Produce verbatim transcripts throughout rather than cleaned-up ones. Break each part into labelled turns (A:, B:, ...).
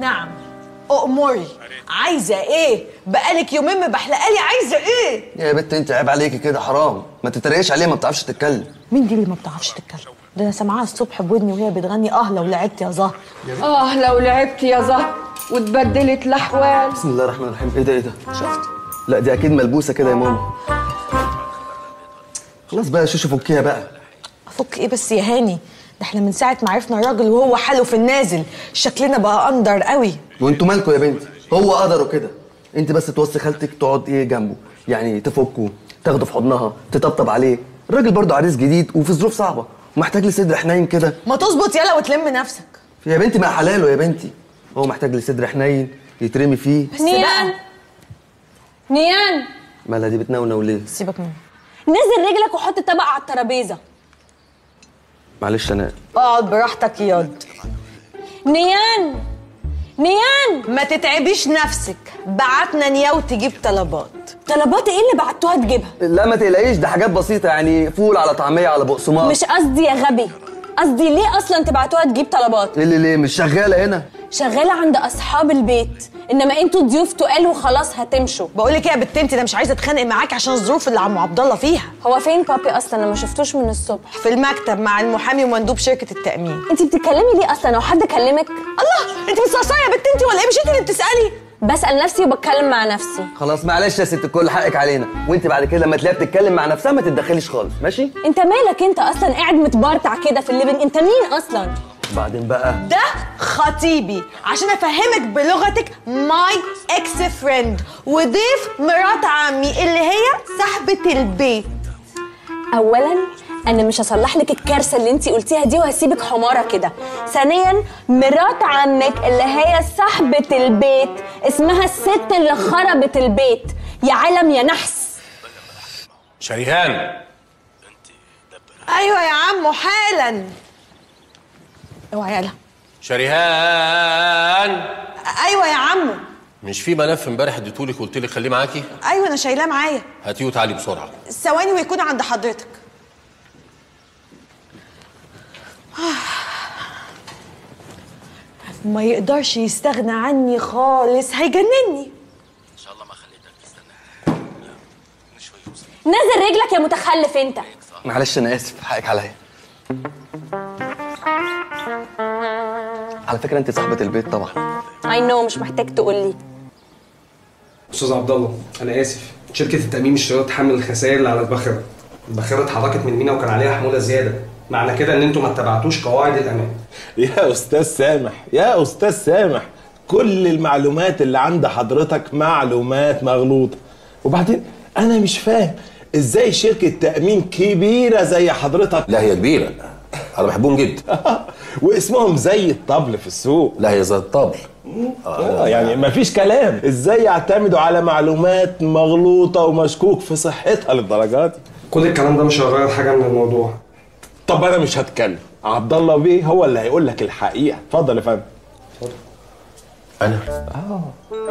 A: نعم أأمري. عايزة ايه؟ بقالك يومين مبحلقالي عايزة ايه؟
B: يا بنت انت عيب عليكي كده، حرام، ما تتريقش عليها، ما بتعرفش تتكلم.
A: مين دي اللي ما بتعرفش تتكلم؟ ده انا سامعاها الصبح بودني وهي بتغني اه لو لعبت يا زهر.
C: اه لو لعبت يا زهر واتبدلت الاحوال.
B: بسم الله الرحمن الرحيم. ايه ده ايه ده؟ شفت؟ لا دي اكيد ملبوسه كده يا ماما. خلاص بقى يا شوشو فكيها بقى.
A: افك ايه بس يا هاني؟ ده احنا من ساعه ما عرفنا الراجل وهو حاله في النازل، شكلنا بقى اندر قوي.
B: وانتوا مالكوا يا بنتي؟ هو قدره كده، انت بس توصي خالتك تقعد ايه جنبه، يعني تفكه، تاخده في حضنها، تطبطب عليه. الراجل برضه عريس جديد وفي ظروف صعبه، محتاج لصدر حنين كده.
A: ما تظبط يلا وتلم نفسك
B: يا بنتي ما حلاله يا بنتي، هو محتاج لصدر حنين يترمي فيه.
A: بس نيان
C: نيان
B: مالها دي بتنونو ليه؟
A: سيبك منه.
C: نزل رجلك وحط الطبق على الترابيزه.
B: معلش انا
A: اقعد براحتك ياض.
C: نيان نيان
A: ما تتعبيش نفسك، بعتنا نياو تجيب طلبات.
C: طلبات ايه اللي بعتوها تجيبها؟
B: لا ما تقلقيش، ده حاجات بسيطه يعني فول على طعميه على بقسماط.
C: مش قصدي يا غبي، قصدي ليه اصلا تبعتوها تجيب طلبات؟
B: ايه اللي ليه؟ مش شغاله هنا؟
C: شغاله عند اصحاب البيت، انما انتوا ضيوف تقال وخلاص هتمشوا.
A: بقول لك ايه يا بت انت، انا مش عايزه اتخانق معاك عشان الظروف اللي عم عبد الله فيها.
C: هو فين بابي اصلا؟ انا ما شفتوش من الصبح.
A: في المكتب مع المحامي ومندوب شركه التامين.
C: انت بتتكلمي ليه اصلا؟ هو حد كلمك؟
A: الله، انت بتصرصري يا بت انت ولا ايه؟ مش انت اللي بتسالي؟
C: بسال نفسي وبتكلم مع نفسي.
B: خلاص معلش يا ست الكل، حقك علينا، وانت بعد كده لما تلاقيها بتتكلم مع نفسها ما تتدخليش خالص، ماشي؟
C: انت مالك انت اصلا قاعد متبرطع كده في الليفنج؟ انت مين اصلا؟
B: بعدين بقى
A: ده خطيبي عشان افهمك بلغتك، ماي اكس فريند وضيف مرات عمي اللي هي صاحبه البيت.
C: اولا انا مش هصلح لك الكارثه اللي انت قلتيها دي وهسيبك حماره كده. ثانيا مرات عمك اللي هي صاحبه البيت اسمها الست اللي خربت البيت. يا علم يا نحس.
D: شريهان.
A: ايوه يا عمو حالا. اوعى يلا.
D: شريهان.
A: ايوه يا عمو.
D: مش في ملف امبارح اديتهولك قلت لك خليه معاكي؟
A: ايوه انا شايلاه معايا.
D: هاتيه وتعالي بسرعه.
A: ثواني ويكون عند حضرتك. ما يقدرش يستغنى عني خالص، هيجنني.
D: ان شاء الله ما خليتك تستنى.
C: نزل رجلك يا متخلف انت.
B: معلش انا اسف، حقك عليا. على فكره انت صاحبه البيت طبعا.
C: اي نو، مش محتاج تقول لي.
E: استاذ عبد الله انا اسف، شركه التامين مش راضيه تحمل الخسائر اللي على الباخره. الباخره اتحركت من مينا وكان عليها حموله زياده، معنى كده ان انتوا ما اتبعتوش قواعد الامان.
F: يا استاذ سامح يا استاذ سامح، كل المعلومات اللي عند حضرتك معلومات مغلوطه. وبعدين انا مش فاهم ازاي شركه تامين كبيره زي حضرتك.
D: لا هي كبيره، انا بحبهم جدا.
F: واسمهم زي الطبل في السوق.
D: لا هي زي الطبل.
F: اه يعني مفيش كلام، ازاي يعتمدوا على معلومات مغلوطه ومشكوك في صحتها للدرجه دي؟
E: كل الكلام ده مش هيغير حاجه من الموضوع.
F: طب انا مش هتكلم، عبد الله بيه هو اللي هيقول لك الحقيقه. اتفضل يا فندم.
E: اتفضل.
D: انا اه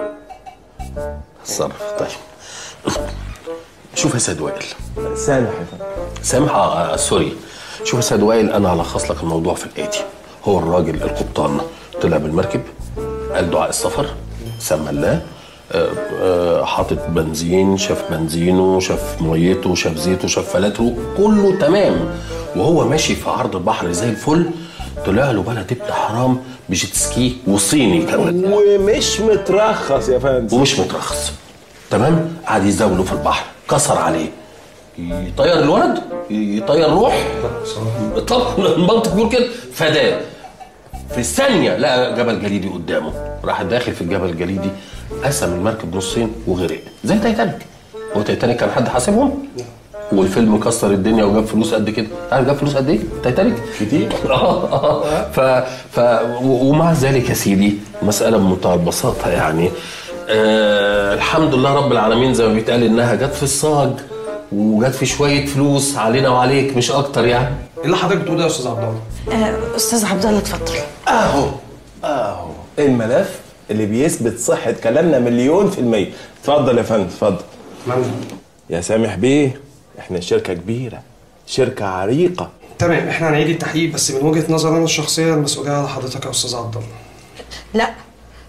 D: اتصرف. طيب شوف يا سيد وائل.
F: سامح يا فندم.
D: سامح اه سوري. شوف يا سيد وائل، انا هلخص لك الموضوع في الاتي. هو الراجل القبطان طلع بالمركب، قال دعاء السفر، سمى الله، آه آه حاطط بنزين، شاف بنزينه، شاف ميته، شاف زيته، شاف فلاتره، كله تمام. وهو ماشي في عرض البحر زي الفل، طلع له بلد ابن حرام بجيت سكي وصيني كمان،
F: ومش مترخص يا فندم.
D: ومش مترخص تمام. قعد يزاوله في البحر، كسر عليه، يطير الولد، يطير روح. طب المنطق بيقول كده، فداه في ثانيه لقى جبل جليدي قدامه، راح داخل في الجبل الجليدي، قسم المركب نصين وغرق زي تايتانيك. هو تايتانيك كان حد حاسبهم؟ والفيلم كسر الدنيا وجاب فلوس قد كده. عارف جاب فلوس قد ايه؟ تايتانيك كتير. اه اه ف ف ومع ذلك يا سيدي مساله بمنتهى البساطه يعني. آه الحمد لله رب العالمين، زي ما بيتقال انها جت في الصاج وجت في شويه فلوس علينا وعليك مش اكتر يعني.
E: ايه اللي حضرتك بتقوله يا استاذ عبد الله؟
A: آه استاذ عبد الله اتفضل.
F: اهو اهو الملف اللي بيثبت صحه كلامنا مليون في الميه. اتفضل يا فندم اتفضل. يا سامح بيه، احنا شركه كبيره، شركه عريقه.
E: تمام، احنا هنعيد التحقيق، بس من وجهه نظر انا الشخصيه المسؤوليه على حضرتك يا استاذ عبد الله.
A: لا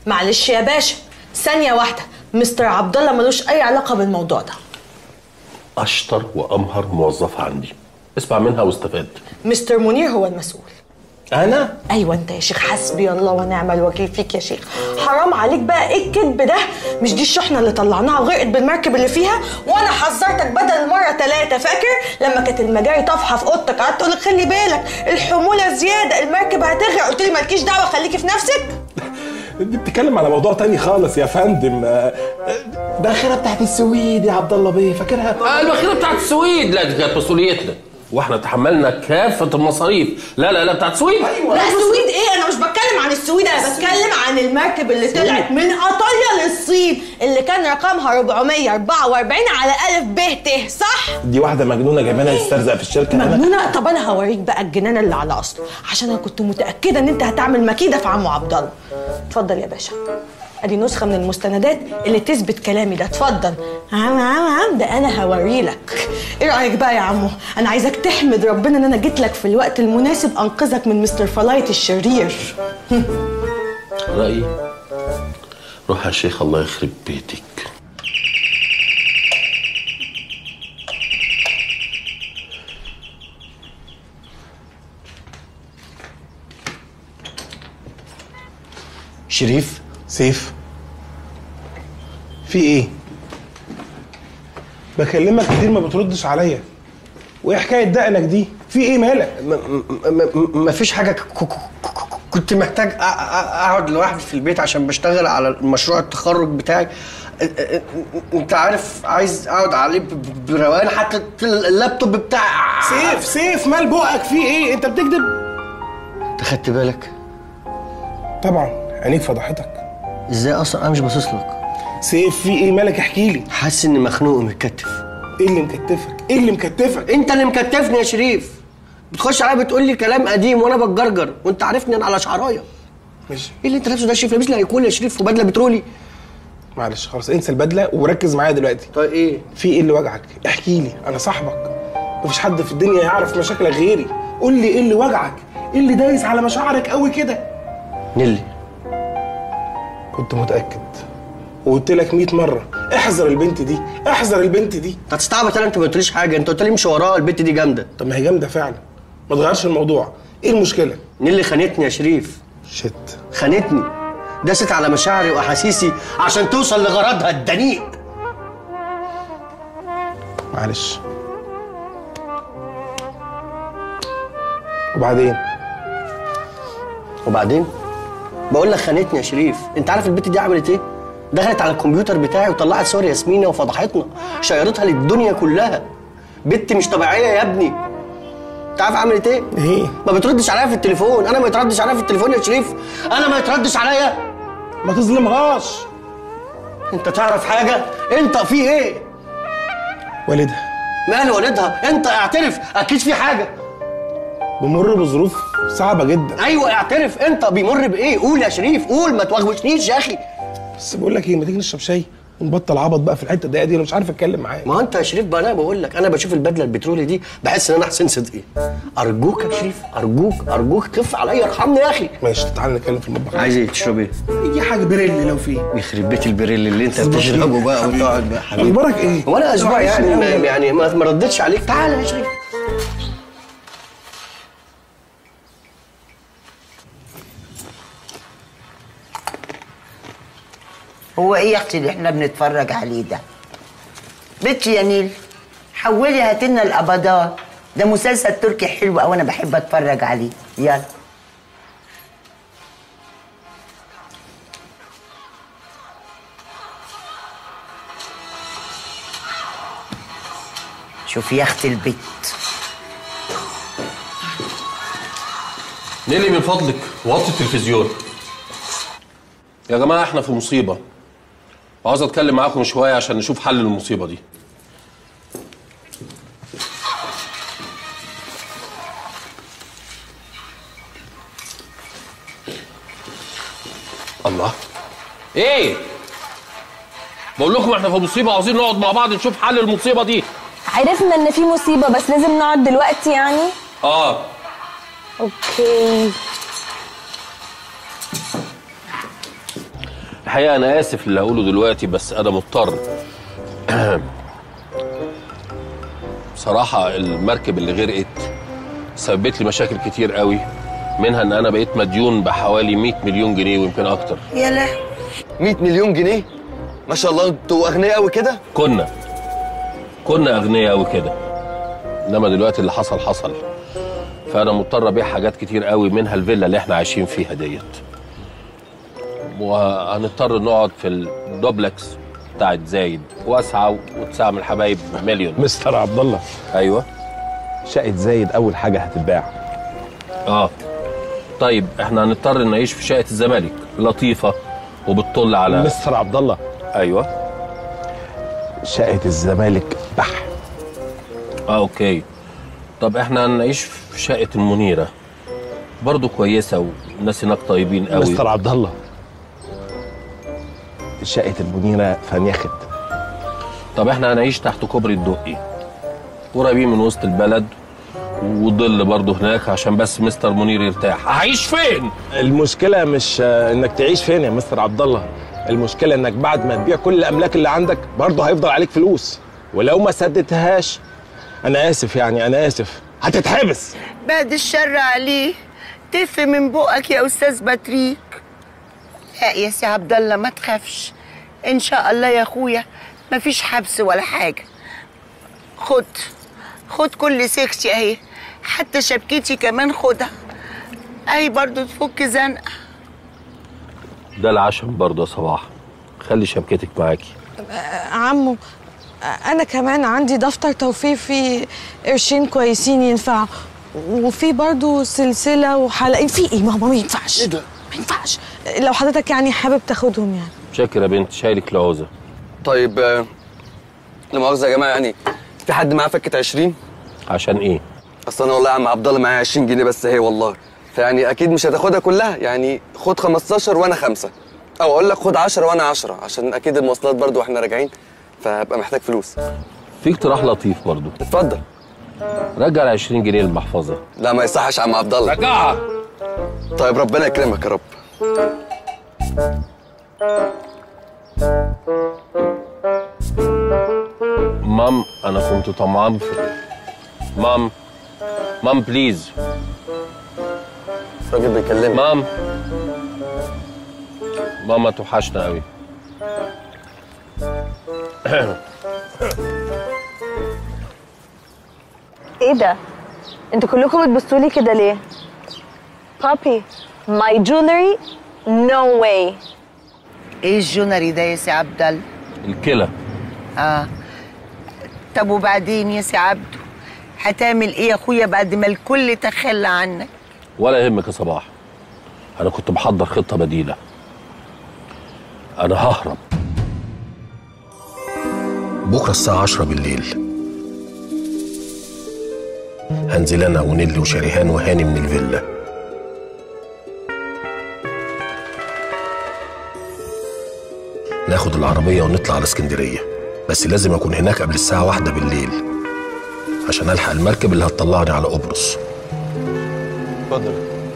A: معلش يا باشا، ثانيه واحده، مستر عبد الله ملوش اي علاقه بالموضوع ده.
D: اشطر وامهر موظفه عندي، اسمع منها واستفاد.
A: مستر منير هو المسؤول.
F: انا؟
A: ايوه انت يا شيخ، حسبي الله ونعم الوكيل فيك يا شيخ. حرام عليك بقى، ايه الكذب ده؟ مش دي الشحنه اللي طلعناها وغرقت بالمركب اللي فيها؟ وانا حذرتك بدل المره ثلاثه، فاكر لما كانت المجاري طافحه في اوضتك قعدت اقول لك خلي بالك الحموله زياده المركب هتغرق، قلت لي مالكيش دعوه خليكي في نفسك.
F: دي بتتكلم على موضوع تاني خالص يا فندم. باخره بتاعت السويد يا عبد الله بيه، فاكرها؟
D: آه الباخره بتاعت السويد، لا دي كانت مسؤوليتنا واحنا تحملنا كافه المصاريف. لا لا لا بتاعت السويد.
A: أيوة. لا السويد ايه، انا مش بتكلم عن السويد، انا بتكلم عن المركب اللي طلعت من ايطاليا للصين اللي كان رقمها أربعمية وأربعة وأربعين على الف ب ت، صح؟
F: دي واحده مجنونه جايبانا تسترزق في الشركه.
A: مجنونه؟ طب انا هوريك بقى الجنان اللي على اصله، عشان انا كنت متاكده ان انت هتعمل مكيده في عمو عبد الله. اتفضل يا باشا، ادي نسخه من المستندات اللي تثبت كلامي ده، اتفضل. عم عم عم ده انا هوريلك. ايه رايك بقى يا عمو؟ انا عايزك تحمد ربنا ان انا جيت لك في الوقت المناسب انقذك من مستر فلايت الشرير.
D: رايي روح يا شيخ الله يخرب بيتك.
E: شريف؟
F: سيف، في ايه؟ بكلمك كتير ما بتردش عليا. وايه حكايه دقنك دي؟ في ايه مالك؟
E: مفيش حاجه، كنت محتاج اقعد لوحدي في البيت عشان بشتغل على مشروع التخرج بتاعي. انت عارف عايز اقعد عليه بروقان، حتى اللابتوب بتاعي.
F: سيف سيف مال بقك في ايه؟ انت بتكذب؟
E: انت خدت بالك؟
F: طبعا عينيك فضحتك.
E: ازاي اصلا؟ انا مش باصص لك.
F: سيف في ايه مالك؟ احكي لي.
E: حاسس اني مخنوق ومتكتف.
F: ايه اللي مكتفك؟ ايه اللي مكتفك؟
E: انت اللي مكتفني يا شريف. بتخش عليا بتقول لي كلام قديم وانا بتجرجر، وانت عارفني انا على شعرايه.
F: ماشي.
E: ايه اللي انت لابسه ده يا شريف؟ لابس لي هيكون يا شريف وبدله بترولي.
F: معلش خلاص انسى البدله وركز معايا دلوقتي.
E: طيب ايه؟
F: في ايه اللي وجعك؟ احكي لي، انا صاحبك. مفيش حد في الدنيا يعرف مشاكلك غيري. قول لي ايه اللي وجعك؟ ايه اللي دايس على مشاعرك قوي كده؟
E: نيلي.
F: كنت متاكد وقلت لك مية مره احذر البنت دي، احذر البنت دي.
E: انت هتستعبط؟ انا انت ما قلتليش حاجه، انت قلت لي امشي وراها، البنت دي جامده.
F: طب ما هي جامده فعلا، ما تغيرش الموضوع. ايه المشكله؟
E: نيلي خانتني يا شريف.
F: شت.
E: خانتني، داست على مشاعري واحاسيسي عشان توصل لغرضها الدنيء.
F: معلش. وبعدين؟
E: وبعدين؟ بقول لك خانتني يا شريف. انت عارف البنت دي عملت ايه؟ دخلت على الكمبيوتر بتاعي وطلعت صور ياسمينة وفضحتنا، شيرتها للدنيا كلها. بنت مش طبيعيه يا ابني. انت عارف عملت ايه؟
F: ايه؟
E: ما بتردش عليا في التليفون. انا ما يتردش عليا في التليفون يا شريف، انا ما يتردش عليا.
F: ما تظلمهاش.
E: انت تعرف حاجه؟ انت في ايه؟
F: والدها.
E: مال والدها؟ انت اعترف، اكيد في حاجه.
F: بمر بظروف صعبه جدا.
E: ايوه اعترف، انت بيمر بايه؟ قول يا شريف، قول، ما توغوشنيش يا اخي.
F: بس بقول لك ايه، ما تيجي نشرب شاي ونبطل عبط بقى في الحته الضيقه دي، انا مش عارف اتكلم معاك.
E: ما انت يا شريف بقى، انا بقول لك، انا بشوف البدله البترولي دي بحس ان انا حسين صدقي. ارجوك يا شريف، ارجوك ارجوك خف عليا، ارحمني يا اخي.
F: ماشي تعالى نتكلم في المطبخ.
E: عايز ايه؟ تشرب ايه؟
F: اي حاجه بريلي لو في.
E: يخرب بيت البريل اللي انت بتشربه بقى وتقعد بقى حبيبي.
F: اخبارك ايه؟
E: وانا اسبوع يعني ما يعني ما ردتش عليك. تعالى يا شريف.
G: هو ايه يا اختي اللي احنا بنتفرج عليه ده؟ بنتي يا نيل حولي هاتلنا الابضات، ده مسلسل تركي حلو قوي انا بحب اتفرج عليه. يلا شوفي يا اختي البيت.
D: نيلي من فضلك وطي التلفزيون. يا جماعه احنا في مصيبه، وعاوز اتكلم معاكم شويه عشان نشوف حل للمصيبه دي. الله، ايه؟ بقول لكم احنا في مصيبه، عاوزين نقعد مع بعض نشوف حل المصيبه دي.
C: عرفنا ان في مصيبه، بس لازم نقعد دلوقتي يعني.
D: اه
C: اوكي.
D: الحقيقه انا اسف اللي هقوله دلوقتي بس انا مضطر. بصراحه المركب اللي غرقت سببت لي مشاكل كتير قوي، منها ان انا بقيت مديون بحوالي مية مليون جنيه ويمكن اكتر.
G: يا لهوي،
B: مية مليون جنيه؟ ما شاء الله انتوا اغنياء قوي كده.
D: كنا كنا اغنياء قوي كده، انما دلوقتي اللي حصل حصل، فانا مضطر ابيع حاجات كتير قوي منها الفيلا اللي احنا عايشين فيها ديت، وهنضطر نقعد في الدوبلكس بتاعت زايد واسعه وتسعه من الحبايب مليون.
F: مستر عبد الله،
D: ايوه
F: شقه زايد اول حاجه هتتباع.
D: اه طيب احنا هنضطر نعيش في شقه الزمالك، لطيفه وبتطل على
F: مستر عبد الله.
D: ايوه
F: شقه الزمالك بح.
D: اه اوكي. طب احنا هنعيش في شقه المنيره، برضو كويسه والناس هناك طيبين قوي.
F: مستر عبد الله، شقه المنيره فنيخت.
D: طب احنا هنعيش تحت كوبري الدقي، قريبين من وسط البلد وظل برضه هناك عشان بس مستر منير يرتاح. هعيش فين؟
F: المشكله مش انك تعيش فين يا مستر عبد الله، المشكله انك بعد ما تبيع كل الاملاك اللي عندك برضه هيفضل عليك فلوس، ولو ما سددتهاش انا اسف يعني انا اسف هتتحبس.
G: بعد الشر عليه، تف من بقك يا استاذ بطريق. لا يا سي عبد الله ما تخافش، ان شاء الله يا اخويا مفيش حبس ولا حاجه. خد خد كل سكتي اهي، حتى شبكتي كمان خدها اهي برضو تفك زنقه.
D: ده العشم برضه يا صباح، خلي شبكتك معاكي.
A: عمو انا كمان عندي دفتر توفير فيه قرشين كويسين ينفعوا، وفي برضو سلسله وحلقين. في ايه ماما؟ ما ينفعش.
B: ايه ده؟
A: ما ينفعش. لو حضرتك يعني حابب تاخدهم يعني.
D: شاكر يا بنت، شايلك العوزه.
B: طيب آه، لا مؤاخذه يا جماعه، يعني في حد معاه فكه عشرين؟
D: عشان ايه؟
B: اصل انا والله يا عم عبد الله معايا عشرين جنيه بس هي والله، فيعني اكيد مش هتاخدها كلها، يعني خد خمستاشر وانا خمسة، او اقول لك خد عشرة وانا عشرة، عشان اكيد المواصلات برضو واحنا راجعين فهبقى محتاج فلوس.
D: في اقتراح لطيف برضه.
B: اتفضل.
D: رجع ال عشرين جنيه للمحفظه.
B: لا ما يصحش يا عم عبد الله.
D: رجعها.
B: طيب ربنا يكرمك يا رب.
D: مام انا كنت طمعان في مام مام بليز.
B: الراجل بيكلمني.
D: مام ماما توحشنا قوي.
C: ايه ده؟ انتوا كلكم بتبصوا لي كده ليه؟ بابي ماي جولري نو واي.
G: ايه الجونري ده يا سي عبد الله؟
D: الكلى.
G: اه طب وبعدين يا سي عبده هتعمل ايه يا اخويا بعد ما الكل تخلى عنك؟
D: ولا يهمك يا صباح، انا كنت محضر خطه بديله. انا ههرب بكره الساعه عشرة بالليل، هنزل انا ونيلي وشريهان وهاني من الفيلا. ناخد العربيه ونطلع على اسكندريه، بس لازم اكون هناك قبل الساعه واحدة بالليل عشان الحق المركب اللي هتطلعني على قبرص.
B: اتفضل.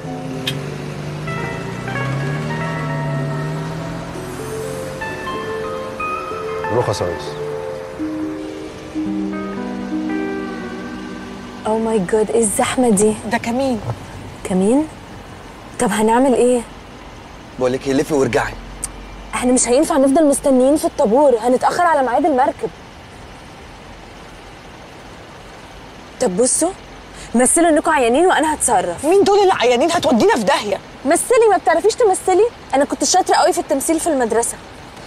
H: رخص يا ريس.
C: او ماي جاد، ايه الزحمه دي؟
A: ده كمين.
C: كمين؟ طب هنعمل ايه؟
B: بقول لك لفي وارجعي.
C: احنا مش هينفع نفضل مستنيين في الطابور، هنتاخر على ميعاد المركب. طب بصوا، مثلوا انكم عيانين وانا هتصرف.
A: مين دول اللي عيانين؟ هتودينا في داهيه.
C: مثلي. ما بتعرفيش تمثلي؟ انا كنت شاطره قوي في التمثيل في المدرسه.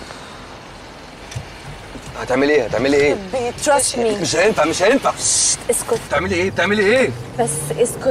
B: هتعملي ايه؟ هتعملي ايه؟
C: تراست مي.
B: مش هينفع مش هينفع.
C: اسكت.
B: بتعملي ايه؟ بتعملي ايه؟
C: بس اسكت.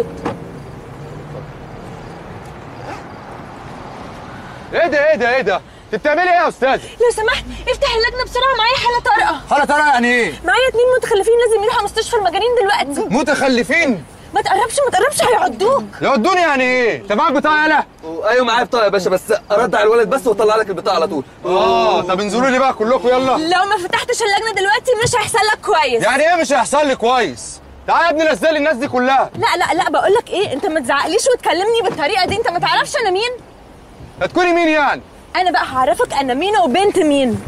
H: ايه ده ايه ده ايه ده؟ انت بتعملي ايه يا استاذ؟
C: لو سمحت افتح اللجنه بسرعه، معايا حاله طارئه.
H: حالة طارئة يعني ايه؟
C: معايا اتنين متخلفين لازم يروحوا مستشفى المجانين دلوقتي.
H: متخلفين؟
C: ما تقربش ما تقربش هيعضوك.
H: يودوني يعني ايه؟ انت معاك بطاقة يالا؟
B: ايوه معايا بطاقه يا باشا، بس اردع الولد بس واطلع لك البطاقه على طول.
H: اه طب انزلوا لي بقى كلكم يلا.
C: لو ما فتحتش اللجنه دلوقتي مش هيحصل لك كويس.
H: يعني ايه مش هيحصل لي كويس؟ تعالى يا ابني نزل لي الناس دي كلها.
C: لا لا لا بقول لك ايه، انت ما تزعقليش وتكلمني بالطريقه دي، انت ما تعرفش انا مين؟
H: هتكوني مين يعني؟
C: انا بقى هعرفك انا مين وبنت مين.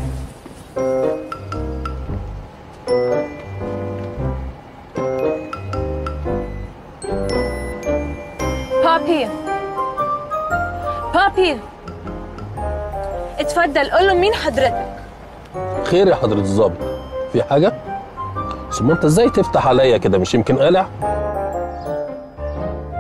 C: بابي بابي اتفضل قول له مين حضرتك.
D: خير يا حضرة الظابط، في حاجة؟ ثم انت ازاي تفتح عليا كده؟ مش يمكن قالع؟